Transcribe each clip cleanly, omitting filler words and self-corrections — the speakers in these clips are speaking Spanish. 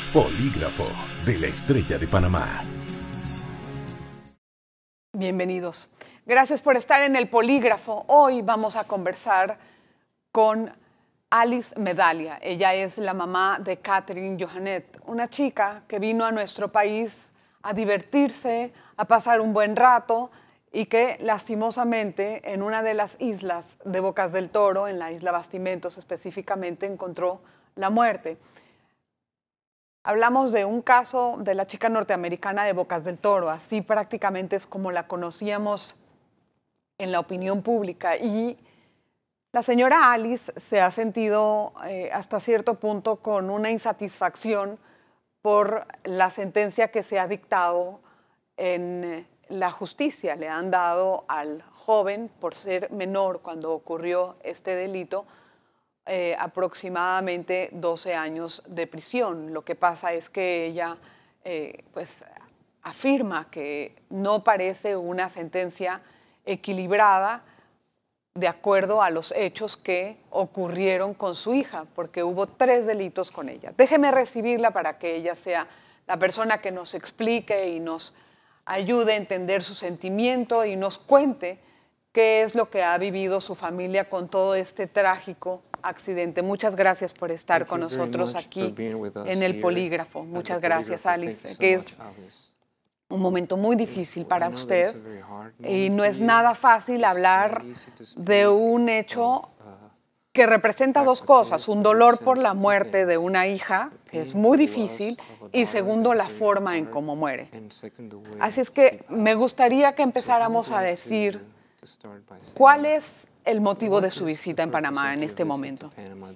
Polígrafo de la Estrella de Panamá. Bienvenidos. Gracias por estar en el Polígrafo. Hoy vamos a conversar con Alice Medaglia. Ella es la mamá de Catherine Johannet, una chica que vino a nuestro país a divertirse, a pasar un buen rato y que lastimosamente en una de las islas de Bocas del Toro, en la isla Bastimentos específicamente, encontró la muerte. Hablamos de un caso de la chica norteamericana de Bocas del Toro, así prácticamente es como la conocíamos en la opinión pública, y la señora Alice se ha sentido hasta cierto punto con una insatisfacción por la sentencia que se ha dictado en la justicia. Le han dado al joven, por ser menor cuando ocurrió este delito, aproximadamente 12 años de prisión. Lo que pasa es que ella pues afirma que no parece una sentencia equilibrada de acuerdo a los hechos que ocurrieron con su hija, porque hubo 3 delitos con ella. Déjeme recibirla para que ella sea la persona que nos explique y nos ayude a entender su sentimiento y nos cuente qué es lo que ha vivido su familia con todo este trágico accidente. Muchas gracias por estar con nosotros aquí en el Polígrafo. Muchas gracias, Alice, que es un momento muy difícil para usted y no es nada fácil hablar de un hecho que representa 2 cosas: un dolor por la muerte de una hija, que es muy difícil, y segundo, la forma en cómo muere. Así es que me gustaría que empezáramos a decir ¿cuál es el motivo de su visita en Panamá en este momento?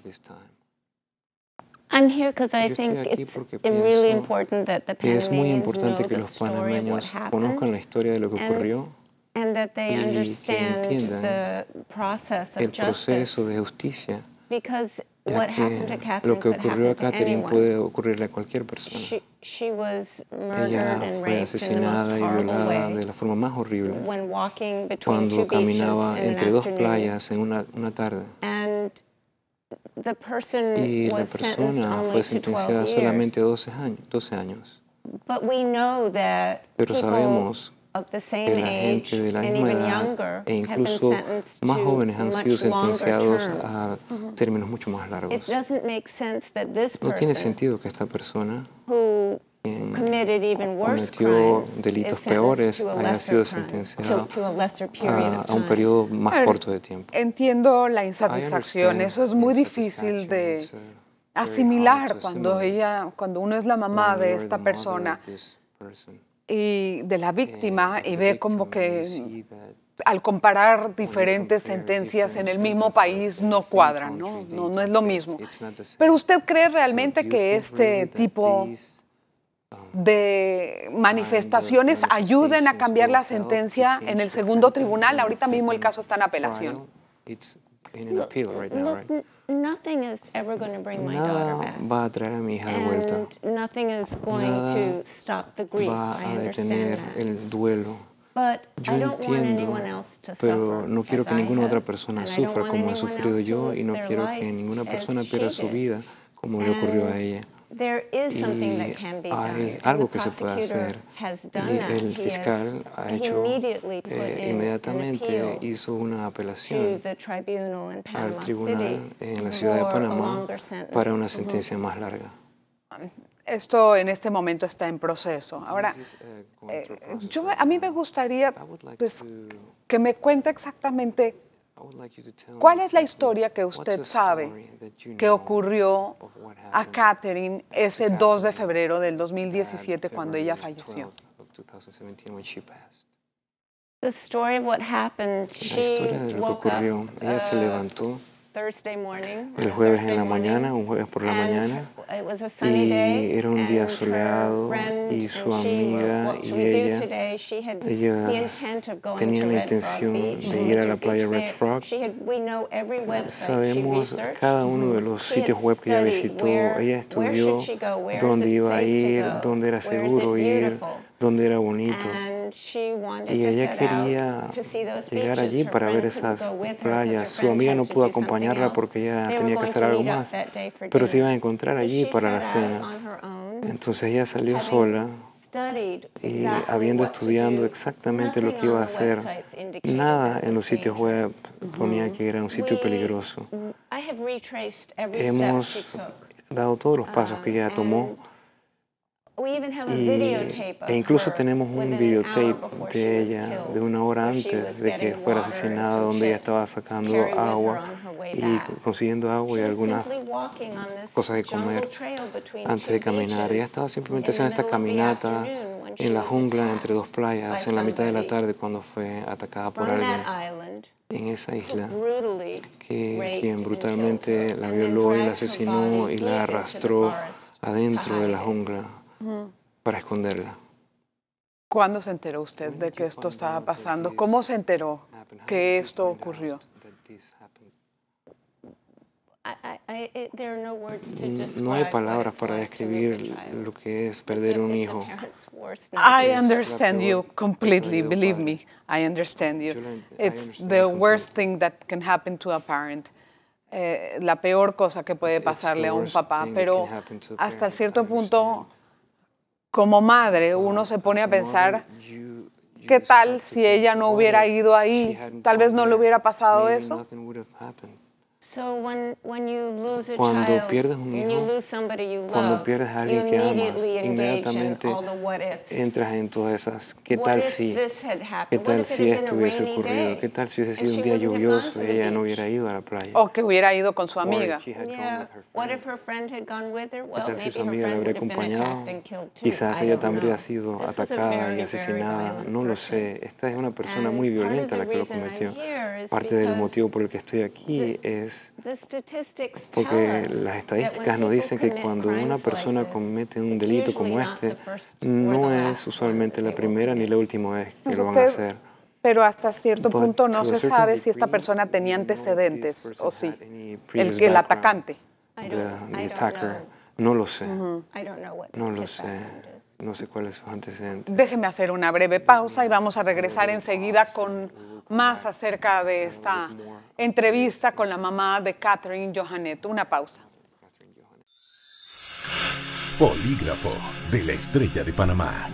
I'm here because I think it's really important that the es muy Panamanians importante know que the los story of what panameños conozcan happened la historia de lo que ocurrió and that they y que understand entiendan the process of el proceso de justice. justicia, Because ya what happened to que Catherine lo que could ocurrió a happen to Catherine anyone. puede ocurrirle a cualquier persona. She was Ella murdered and fue raped in the most asesinada y horrible violada way de la forma más horrible when walking between 2 cuando beaches caminaba in entre an 2 afternoon. playas en una tarde. And the person Y la was sentenced persona only fue to 12 sentenciada years. solamente a 12 años. But we know that Pero people sabemos of the same que la age gente de la and misma even edad younger e have been incluso sentenced más to jóvenes han sido much longer sentenciados terms. a términos mucho más It largos. doesn't make sense that this No tiene person sentido que esta persona who quien committed even worse cometió crimes delitos is sentenced peores to a haya lesser sido crime, sentenciado to a lesser period of a un time. periodo más corto de tiempo. Entiendo la I insatisfacción. understand Eso es the muy difícil insatisfaction. de It's, very asimilar hard to cuando assimilate uno es la mamá when de you're esta the mother persona of this person. y de la víctima, And y the ve victim, como you que see that al comparar when you diferentes compare sentencias en el different mismo sentences país in the no same cuadran, ¿no? country, they No es don't lo fit. mismo. It's not the same. Pero ¿usted cree So realmente do you que think really este that tipo these de manifestaciones ayuden a cambiar la sentencia en el segundo tribunal? Ahorita mismo el caso está en apelación. It's in an appeal right now, right? Nothing is ever going to bring my daughter Nada back. va a traer a mi hija de vuelta. And nothing is going Nada to stop the grief. Va I a understand detener that. el duelo. But Yo I don't want entiendo, anyone else to pero suffer no quiero as que I ninguna otra have. persona And I don't sufra want como he anyone sufrido else to yo y lose no their quiero que life ninguna as persona she pierda su did. vida como le ocurrió a And ella. there is something that Y can be hay done. algo And the que se puede prosecutor hacer. has Y done that. el fiscal ha He hecho immediately put in an inmediatamente appeal hizo una to apelación the tribunal in al Panama tribunal City en la ciudad de for a Panamá longer sentence. para una sentencia más larga. Esto en este momento está en proceso. Ahora, a mí me gustaría pues, que me cuente exactamente cuál es la historia que usted sabe que ocurrió a Catherine ese 2 de febrero del 2017 cuando ella falleció. The story of what happened, La she historia de lo que woke up ocurrió, ella se levantó Thursday morning, el jueves en la mañana, un jueves por la mañana, it was a sunny day, y era un día and soleado, her friend y su and she were, amiga what should y we do ella, today? She had the ellas intent of going tenían to la Red Frog intención Beach, de ir a la playa Red Frog. we know every website she Sabemos researched. cada uno de los She had sitios web que ella studied visitó, where ella estudió should she go, where is dónde it iba a safe to ir, go, dónde era where is seguro it ir, beautiful. dónde era bonito. And she wanted Y to ella set quería out to see those llegar beaches. allí Her para friend ver couldn't esas go with her 'cause playas. her Su friend amiga had no to pudo do something acompañarla else. porque ella They were tenía que going hacer to algo meet up más, that day for pero se dinner. iban a encontrar allí She para la set out cena. on her own. Entonces ella salió sola y habiendo estudiado exactamente lo que iba a hacer, nada en los sitios web ponía que era un sitio peligroso. Hemos dado todos los pasos que ella tomó e incluso tenemos un videotape de ella de una hora antes de que fuera asesinada, donde ella estaba sacando agua y consiguiendo agua y algunas cosas de comer antes de caminar. Ella estaba simplemente haciendo esta caminata en la jungla entre dos playas en la mitad de la tarde cuando fue atacada por alguien en esa isla, quien brutalmente la violó y la asesinó y la arrastró adentro de la jungla para esconderla. ¿Cuándo se enteró usted de que esto estaba pasando? ¿Cómo se enteró que esto ocurrió? No hay palabras para describir lo que es perder un hijo. I understand you completely, believe me. I understand you. It's the worst thing that can happen to a parent. La peor cosa que puede pasarle a un papá, pero hasta cierto punto, como madre, uno se pone a pensar, ¿qué tal si ella no hubiera ido ahí? Tal vez no le hubiera pasado eso. Cuando pierdes un hijo, cuando pierdes a alguien que amas, inmediatamente entras en todas esas, ¿qué tal si esto hubiese ocurrido? ¿Qué tal si hubiese sido un día lluvioso y ella no hubiera ido a la playa? O que hubiera ido con su amiga. ¿Qué tal si su amiga la habría acompañado? Quizás ella también habría sido atacada y asesinada, no lo sé. Esta es una persona muy violenta la que lo cometió. Parte del motivo por el que estoy aquí es porque las estadísticas nos dicen que cuando una persona comete un delito como este, no es usualmente la primera ni la última vez que lo van a hacer. Pero hasta cierto punto no se sabe si esta persona tenía antecedentes o sí, el atacante. The attacker, no lo sé, no lo sé. No sé cuáles son sus antecedentes. Déjeme hacer una breve pausa y vamos a regresar enseguida con más acerca de esta entrevista con la mamá de Catherine Johanet. Una pausa. Polígrafo de la Estrella de Panamá.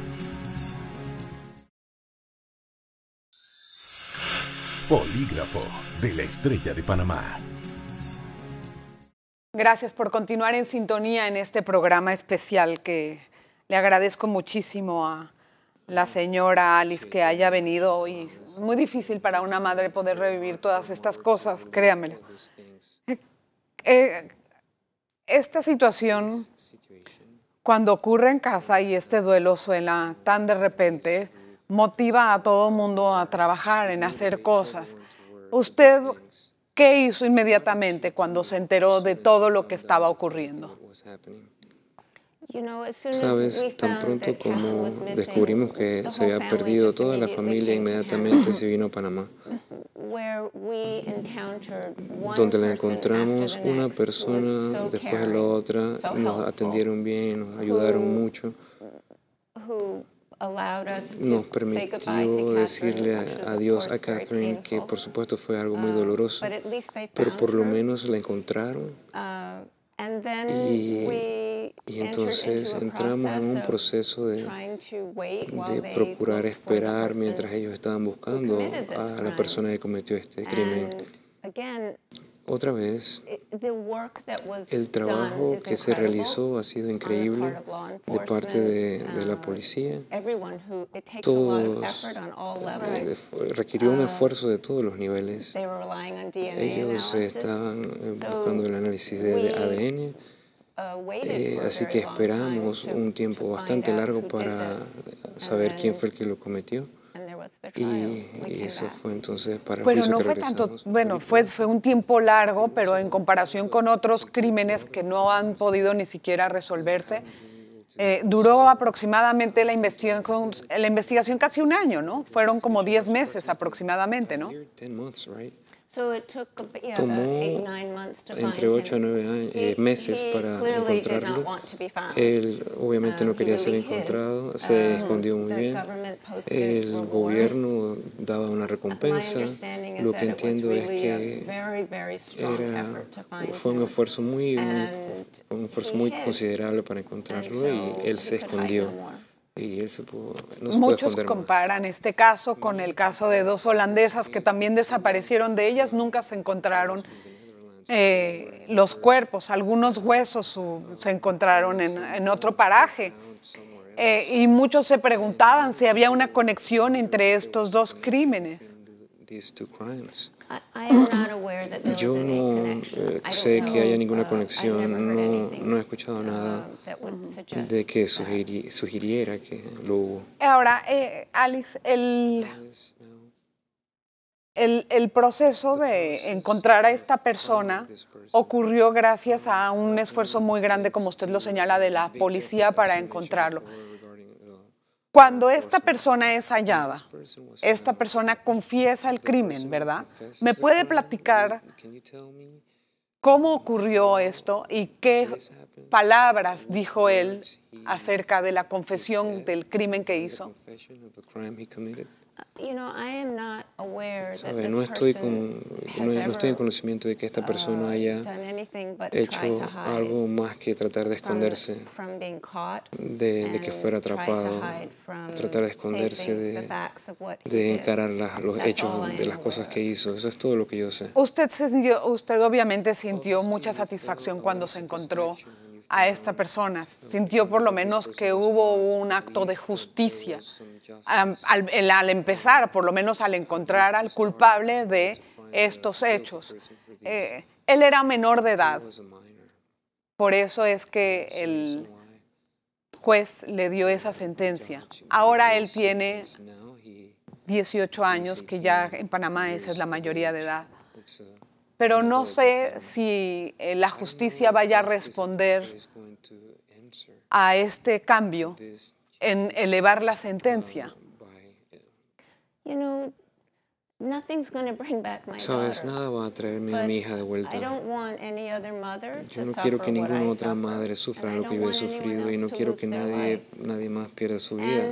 Polígrafo de la Estrella de Panamá. Gracias por continuar en sintonía en este programa especial que le agradezco muchísimo a la señora Alice que haya venido hoy. Es muy difícil para una madre poder revivir todas estas cosas, créamelo. Esta situación, cuando ocurre en casa y este duelo suena tan de repente, motiva a todo el mundo a trabajar, en hacer cosas. ¿Usted qué hizo inmediatamente cuando se enteró de todo lo que estaba ocurriendo? Sabes, tan pronto como descubrimos que se había perdido toda la familia, inmediatamente se vino a Panamá, donde la encontramos una persona después de la otra, nos atendieron bien, nos ayudaron mucho, nos permitió decirle adiós a Catherine, que por supuesto fue algo muy doloroso, pero por lo menos la encontraron. Y entonces entramos en un proceso de procurar esperar mientras ellos estaban buscando a la persona que cometió este crimen. Otra vez, el trabajo que se realizó ha sido increíble de parte de la policía. Requirió un esfuerzo de todos los niveles. Ellos estaban buscando el análisis de ADN. Así que esperamos un tiempo bastante largo para saber quién fue el que lo cometió. Y eso fue entonces para el juicio no que fue tanto, bueno, fue un tiempo largo, pero en comparación con otros crímenes que no han podido ni siquiera resolverse, duró aproximadamente la investigación casi un año, ¿no? Fueron como 10 meses aproximadamente, ¿no? Tomó entre 8 a 9 meses para encontrarlo. Él obviamente no quería ser encontrado, se escondió muy bien. El gobierno daba una recompensa. Lo que entiendo es que fue un esfuerzo muy considerable para encontrarlo y él se escondió. Y él no se Muchos comparan este caso con el caso de 2 holandesas que también desaparecieron de ellas, nunca se encontraron los cuerpos, algunos huesos se encontraron en otro paraje. Y muchos se preguntaban si había una conexión entre estos 2 crímenes. Yo no sé que haya ninguna conexión, no he escuchado nada de que sugiriera que lo hubo. Ahora, Alice, el proceso de encontrar a esta persona ocurrió gracias a un esfuerzo muy grande, como usted lo señala, de la policía para encontrarlo. Cuando esta persona es hallada, esta persona confiesa el crimen, ¿verdad? ¿Me puede platicar cómo ocurrió esto y qué palabras dijo él acerca de la confesión del crimen que hizo? ¿Sabe? No estoy en conocimiento de que esta persona haya hecho algo más que tratar de esconderse de que fuera atrapado, tratar de esconderse de encarar los hechos de las cosas que hizo. Eso es todo lo que yo sé. Usted obviamente sintió mucha satisfacción cuando se encontró a esta persona. Sintió por lo menos que hubo un acto de justicia al empezar, por lo menos al encontrar al culpable de estos hechos. Él era menor de edad. Por eso es que el juez le dio esa sentencia. Ahora él tiene 18 años, que ya en Panamá esa es la mayoría de edad. Pero no sé si la justicia vaya a responder a este cambio en elevar la sentencia. Sabes, nada va a traerme a mi hija de vuelta. Yo no quiero que ninguna otra madre sufra lo que yo he sufrido y no quiero que nadie más pierda su vida.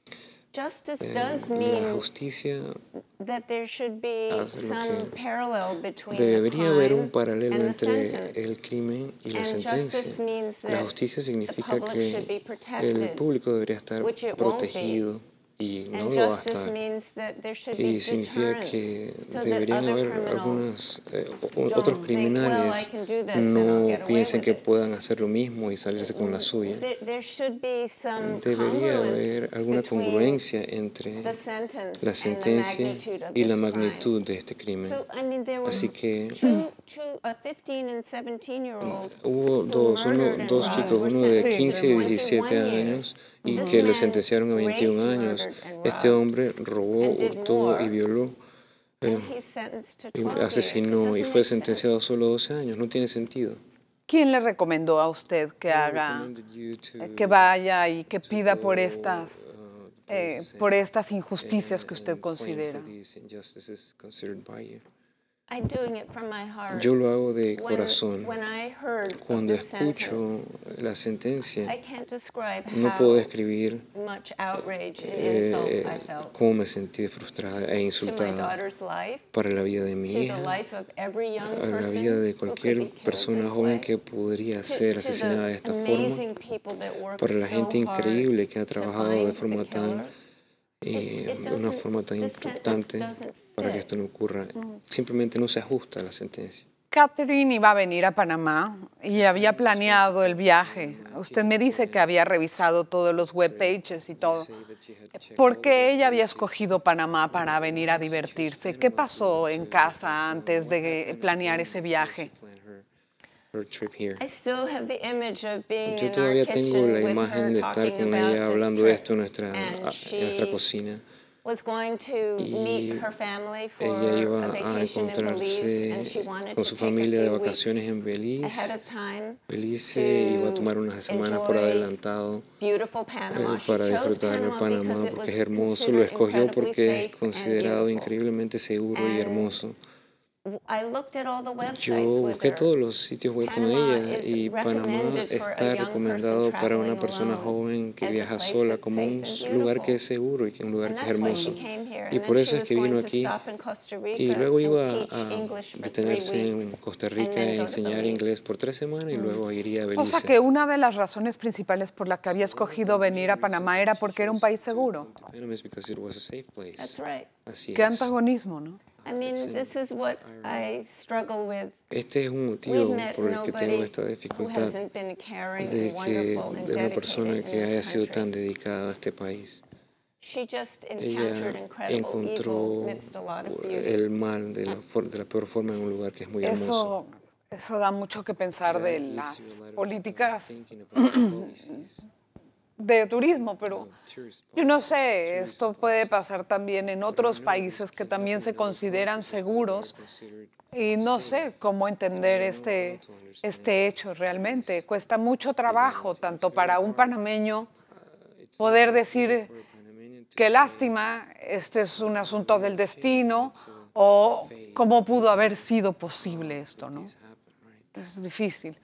La justicia hace lo que debería haber un paralelo entre el crimen y la sentencia. La justicia significa que el público debería estar protegido y no lo va a estar. Y significa que deberían haber otros criminales no piensen que puedan hacer lo mismo y salirse con la suya. Debería haber alguna congruencia entre la sentencia y la magnitud de este crimen. Así que hubo dos chicos, uno de 15 y 17 años, y que le sentenciaron a 21 años. Este hombre robó, hurtó y violó, y asesinó y fue sentenciado a solo 12 años. No tiene sentido. ¿Quién le recomendó a usted que vaya y que pida por estas injusticias que usted considera? Yo lo hago de corazón. Cuando escucho la sentencia, no puedo describir cómo me sentí frustrada e insultada para la vida de mi hija, a la vida de cualquier persona joven que podría ser asesinada de esta forma, para la gente increíble que ha trabajado de una forma tan importante para que esto no ocurra. Simplemente no se ajusta a la sentencia. Catherine iba a venir a Panamá y había planeado el viaje. Usted me dice que había revisado todos los webpages y todo. ¿Por qué ella había escogido Panamá para venir a divertirse? ¿Qué pasó en casa antes de planear ese viaje? Yo todavía tengo la imagen de estar con ella hablando de esto en nuestra cocina. Y ella iba a encontrarse con su familia de vacaciones en Belice. Belice iba a tomar unas semanas por adelantado para disfrutar de Panamá, porque es hermoso. Lo escogió porque es considerado increíblemente seguro y hermoso. Yo busqué todos los sitios web con ella y Panamá está recomendado para una persona joven que viaja sola como un lugar que es seguro y que es un lugar que es hermoso. Y por eso es que vino aquí y luego iba a detenerse en Costa Rica e enseñar inglés por 3 semanas y luego iría a Belice. O sea que una de las razones principales por la que había escogido venir a Panamá era porque era un país seguro. Así Qué es. antagonismo, ¿no? Este es un motivo por el que tengo esta dificultad de una persona que haya sido tan dedicada a este país. Ella encontró el mal de la peor forma en un lugar que es muy hermoso. Eso da mucho que pensar de las políticas de turismo, pero yo no sé, esto puede pasar también en otros países que también se consideran seguros y no sé cómo entender este hecho realmente. Cuesta mucho trabajo, tanto para un panameño poder decir qué lástima, este es un asunto del destino o cómo pudo haber sido posible esto, ¿no? Es difícil.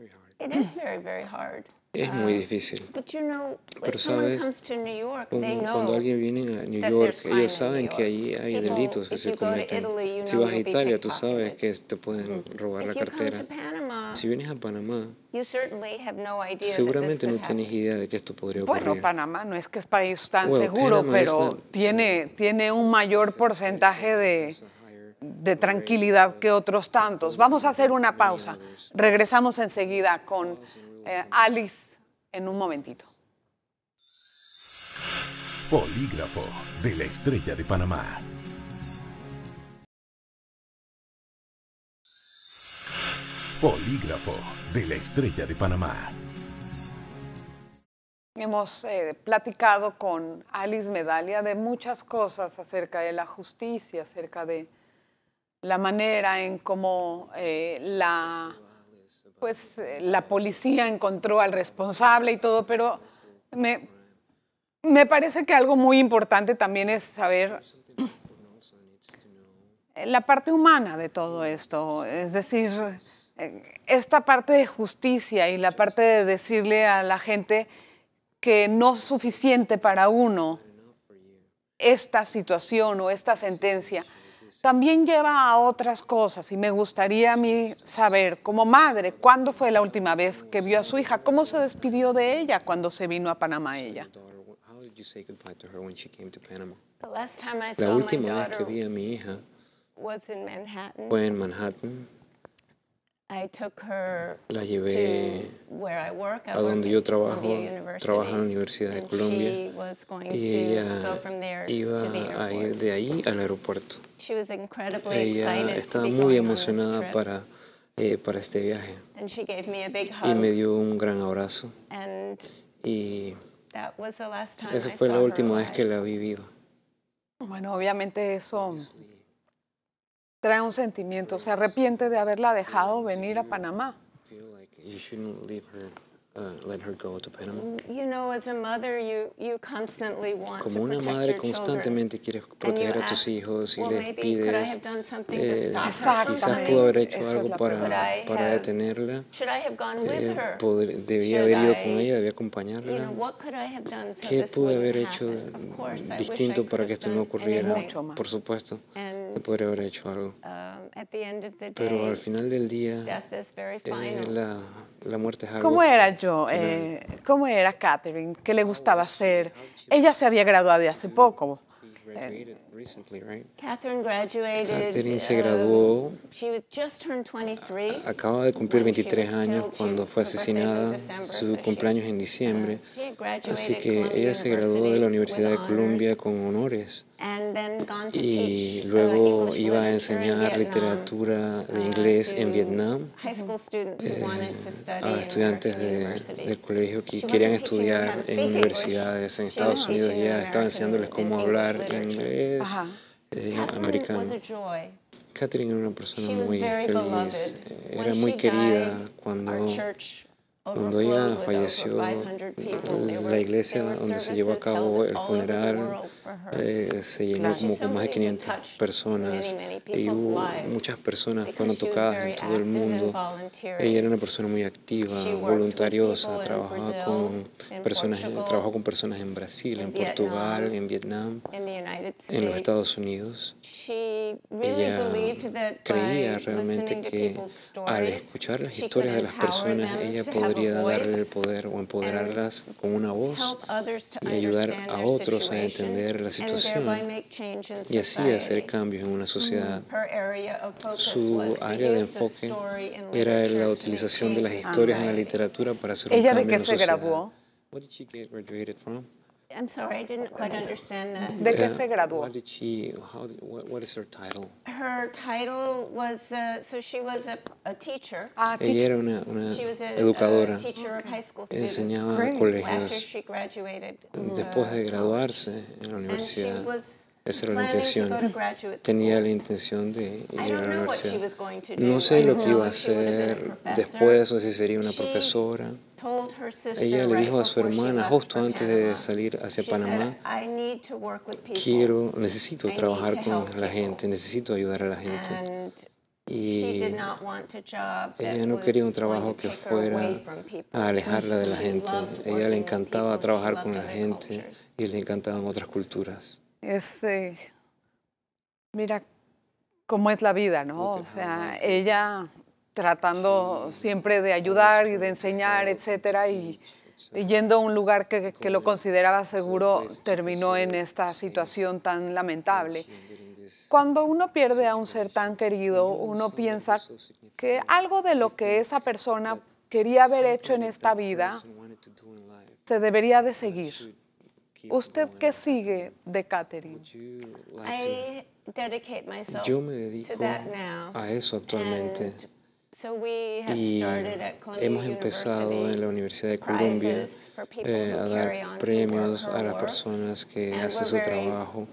Es muy difícil. Pero sabes, cuando alguien viene a New York, ellos saben que allí hay delitos que se cometen. Si vas a Italia, tú sabes que te pueden robar la cartera. Si vienes a Panamá, seguramente no tienes idea de que esto podría ocurrir. Bueno, Panamá no es que es país tan seguro, pero tiene un mayor porcentaje de tranquilidad que otros tantos. Vamos a hacer una pausa. Regresamos enseguida con Alice en un momentito. Polígrafo de la Estrella de Panamá. Polígrafo de la Estrella de Panamá. Hemos platicado con Alice Medaglia de muchas cosas acerca de la justicia, acerca de la manera en cómo la policía encontró al responsable y todo, pero me parece que algo muy importante también es saber la parte humana de todo esto, es decir, esta parte de justicia y la parte de decirle a la gente que no es suficiente para uno esta situación o esta sentencia, también lleva a otras cosas y me gustaría a mí saber, como madre, ¿cuándo fue la última vez que vio a su hija? ¿Cómo se despidió de ella cuando se vino a Panamá ella? La última vez que vi a mi hija fue en Manhattan. La llevé a donde yo trabajo en la Universidad de Colombia y ella iba a ir de ahí al aeropuerto. Ella estaba muy emocionada para este viaje y me dio un gran abrazo y esa fue la última vez que la vi viva. Bueno, obviamente eso trae un sentimiento. Se arrepiente de haberla dejado venir a Panamá. Como una madre constantemente quieres proteger a tus hijos y les pides, quizás pudo haber hecho algo para detenerla, debía haber ido con ella, debía acompañarla. ¿Qué pude haber hecho distinto para que esto no ocurriera? Por supuesto, que podría haber hecho algo. Pero al final del día, la muerte es algo. ¿Cómo era yo? ¿Cómo era Catherine? ¿Qué le gustaba hacer? Ella se había graduado de hace poco. Catherine se graduó, acaba de cumplir 23 años cuando fue asesinada, su cumpleaños en diciembre, así que ella se graduó de la Universidad de Columbia con honores y luego iba a enseñar literatura de inglés en Vietnam a estudiantes del colegio que querían estudiar en universidades en Estados Unidos y ella estaba enseñándoles cómo hablar inglés americano. Catherine era una persona muy feliz, era muy querida cuando Cuando ella falleció, la iglesia donde se llevó a cabo el funeral se llenó como con más de 500 personas y hubo muchas personas fueron tocadas en todo el mundo. Ella era una persona muy activa, voluntariosa, trabajó con personas en Brasil, en Portugal, en Vietnam, en los Estados Unidos. Ella creía realmente que al escuchar las historias de las personas, ella podría darle el poder o empoderarlas con una voz y ayudar a otros a entender la situación y así hacer cambios en una sociedad. Su área de enfoque era la utilización de las historias en la literatura para hacer un cambio en la sociedad. ¿Ella de qué se graduó? I'm sorry, I didn't quite understand that. ¿De qué se graduó? What is her title? Her title was, so she was a teacher. Ella era una educadora. Enseñaba en colegios. Después de graduarse en la universidad, esa era la intención. Tenía la intención de ir a la universidad. No sé lo que iba a hacer después o si sería una profesora. Ella le dijo a su hermana justo antes de salir hacia Panamá, necesito trabajar con la gente, necesito ayudar a la gente. Y ella no quería un trabajo que fuera a alejarla de la gente. A ella le encantaba trabajar con la gente y le encantaban otras culturas. Mira cómo es la vida, ¿no? O sea, ella tratando siempre de ayudar y de enseñar, etcétera, y yendo a un lugar que lo consideraba seguro, terminó en esta situación tan lamentable. Cuando uno pierde a un ser tan querido, uno piensa que algo de lo que esa persona quería haber hecho en esta vida se debería de seguir. ¿Usted qué sigue de Catherine? Yo me dedico a eso actualmente. Y hemos empezado en la Universidad de Columbia a dar premios a las personas que hacen su trabajo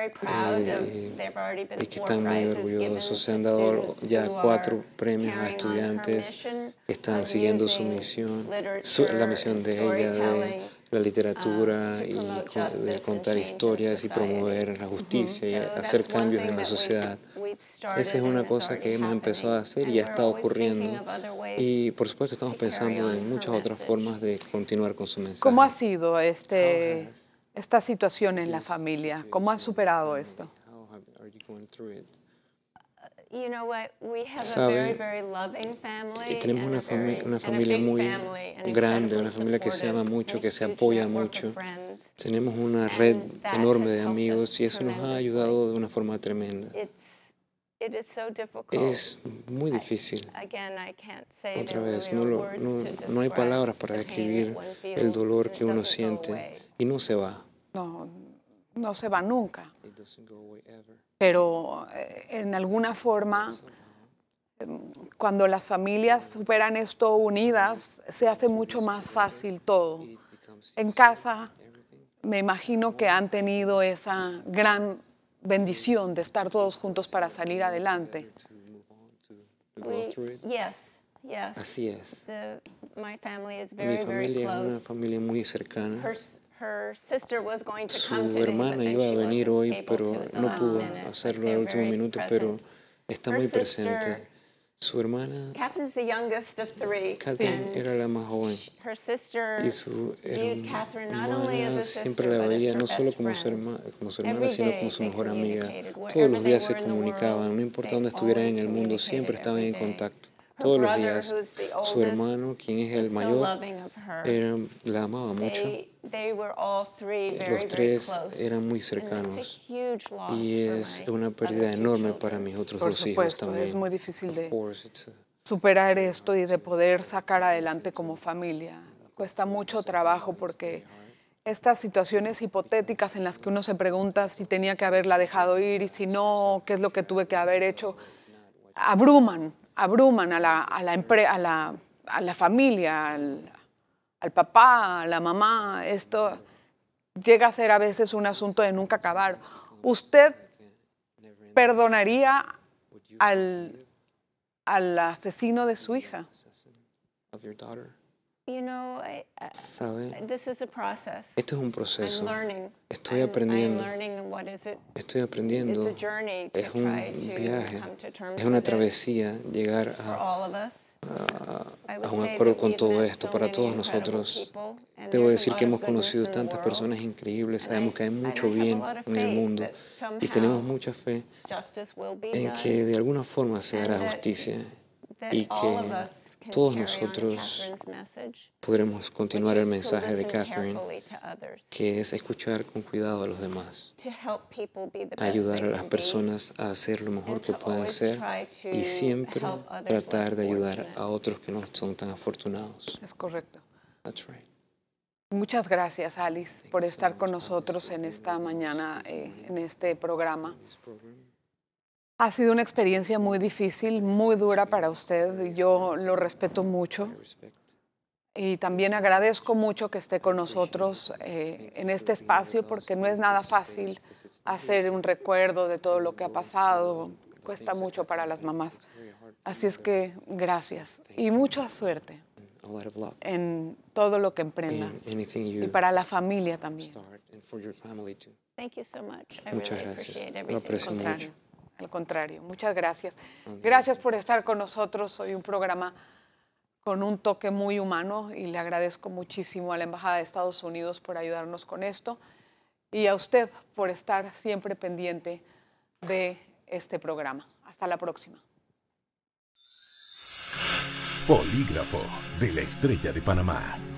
y que están muy orgullosos. Se han dado ya 4 premios a estudiantes que están siguiendo su misión, la misión de ella de la literatura y de contar historias y promover la justicia y hacer cambios en la sociedad. Esa es una cosa que hemos empezado a hacer y ya está ocurriendo. Y por supuesto estamos pensando en muchas otras formas de continuar con su mensaje. ¿Cómo ha sido esta situación en la familia? ¿Cómo han superado esto? ¿Sabe? Tenemos una familia muy grande, una familia que se ama mucho, que se apoya mucho. Tenemos una red enorme de amigos y eso nos ha ayudado de una forma tremenda. Es muy difícil. Otra vez, no hay palabras para describir el dolor que uno siente y no se va. No se va nunca. Pero en alguna forma, cuando las familias superan esto unidas, se hace mucho más fácil todo. En casa, me imagino que han tenido esa gran bendición de estar todos juntos para salir adelante. Así es. Mi familia es una familia muy cercana. Su hermana iba a venir hoy, pero no pudo hacerlo al último minuto, pero está muy presente. Su hermana, Catherine, era la más joven. Y su hermana siempre la veía no solo como su hermana, sino como su mejor amiga. Todos los días se comunicaban, no importa dónde estuvieran en el mundo, siempre estaban en contacto. Todos los días. Su hermano, quien es el mayor, la amaba mucho. Los 3 eran muy cercanos. Y es una pérdida enorme para mis otros 2 hijos también. Es muy difícil de superar esto y de poder sacar adelante como familia. Cuesta mucho trabajo porque estas situaciones hipotéticas en las que uno se pregunta si tenía que haberla dejado ir y si no, qué es lo que tuve que haber hecho, abruman a la familia, al papá, a la mamá. Esto llega a ser a veces un asunto de nunca acabar. ¿Usted perdonaría al asesino de su hija? ¿Sabe? Esto es un proceso. Estoy aprendiendo. Estoy aprendiendo. Es un viaje. Es una travesía llegar a un acuerdo con todo esto para todos nosotros. Debo decir que hemos conocido tantas personas increíbles. Sabemos que hay mucho bien en el mundo y tenemos mucha fe en que de alguna forma se dará justicia y que todos nosotros podremos continuar el mensaje de Catherine, que es escuchar con cuidado a los demás, ayudar a las personas a hacer lo mejor que pueden ser y siempre tratar de ayudar a otros que no son tan afortunados. Es correcto. That's right. Muchas gracias, Alice, por estar con nosotros en esta mañana, en este programa. Ha sido una experiencia muy difícil, muy dura para usted. Yo lo respeto mucho. Y también agradezco mucho que esté con nosotros en este espacio, porque no es nada fácil hacer un recuerdo de todo lo que ha pasado. Cuesta mucho para las mamás. Así es que gracias y mucha suerte en todo lo que emprendan. Y para la familia también. Muchas gracias. Lo aprecio mucho. Al contrario, muchas gracias. Gracias por estar con nosotros. Hoy un programa con un toque muy humano y le agradezco muchísimo a la Embajada de Estados Unidos por ayudarnos con esto y a usted por estar siempre pendiente de este programa. Hasta la próxima. Polígrafo de la Estrella de Panamá.